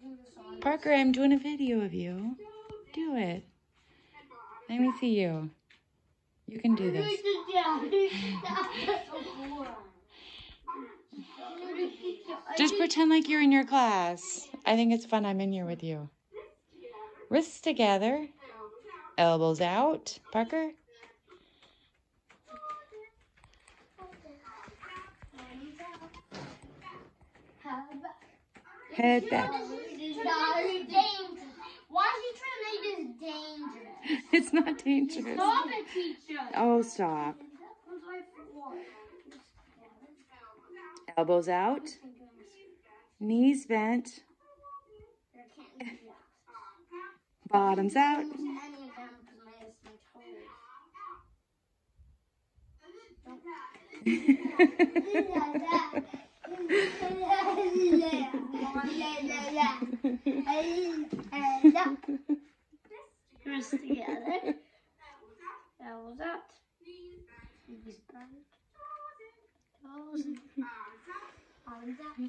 Parker, I'm doing a video of you. Do it. Let me see you. You can do this. Just pretend like you're in your class. I think it's fun. I'm in here with you. Wrists together. Elbows out. Parker. Head back. Why is he trying to make this dangerous? It's not dangerous. Stop it, teacher. Oh, stop. Elbows out. Knees bent. Bottoms out. Wrists together. Elbows out. Knees bent. Toes. Arms out.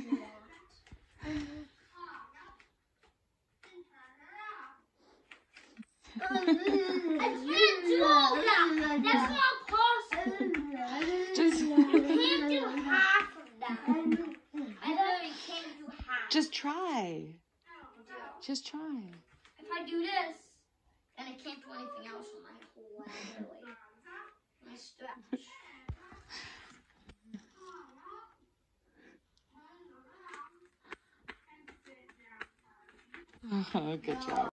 I can't do all that. That's not possible. Just, I can't do half of that. I literally can't do half. just try. Just try. If I do this, then I can't do anything else with my whole leg, really. My stretch. Oh, good job.